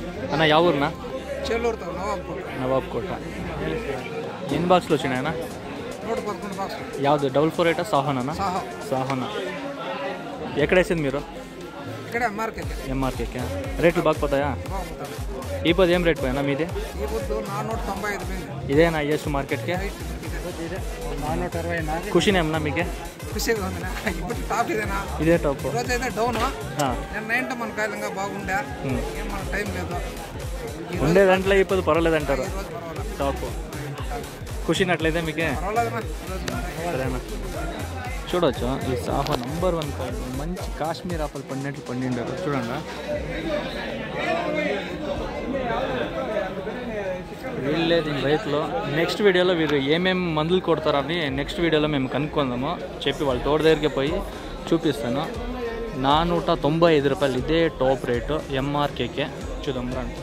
అన్న యా ఊరునా? చెల్లూరుతో నవాబ్ కోట. ఎన్ని బాక్స్లు వచ్చినాయన్న? 111 బాక్స్. యాವುದು 448 సాహోనా? సాహోనా. ఎక్కడ వేసింది మీరు? ఇక్కడ ఎంఆర్కేకే. రేట్లు బాగుపోతాయా? ఈ పొద్దు ఏం రేట్ పోయినా మీది? ఈ పొద్దు 495. ఇదేనా హైయెస్ట్ మార్కెట్కి? 460. ఖుషినేమన్నా మీకే? ఖుషిగా ఉందినా? ఇప్పుడు టాప్ ఇదేనా? ఇదే టాప్. రోజైతే డౌన్. నేను నైన్టీ మన కాయలంగా బాగుండే, ఏం మన టైం లేదు. ఉండే దాంట్లో ఇప్పుడు పర్వాలేదంటారు. టాప్ ఖుషినట్లయితే మీకే సరేనా? చూడవచ్చు ఈ సాహో నంబర్ 1 కాయలు మంచి కాశ్మీర్ ఆపలు పండినట్లు పండిండారు చూడండి. వీళ్ళే దీని రైతులు. నెక్స్ట్ వీడియోలో వీరు ఏమేమి మందులు కొడతారని నెక్స్ట్ వీడియోలో మేము కనుక్కుందాము. చెప్పి వాళ్ళ తోట దగ్గరికి పోయి చూపిస్తాను. 495 రూపాయలు ఇదే టాప్ రేటు ఎంఆర్కేకే. చూద్దాం రండి.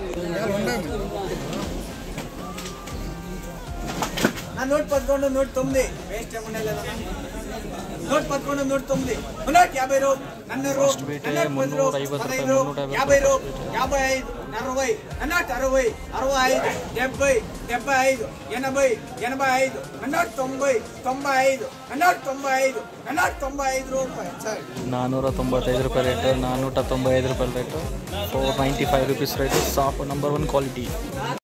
111 109 వేస్ట్ ఏమన్నా లేదా? 111 109 150 రూ. 100 రూ. 150 రూ. 50 రూ. 50 రూ. 55 40 160 65 70 75 80 85 190 95 195 195 రూపాయలు. 495 రూపాయల రేటు, 495 రూపాయల రేటు, 495 రూపీస్ రేటు. సాఫ్ నంబర్ 1 క్వాలిటీ.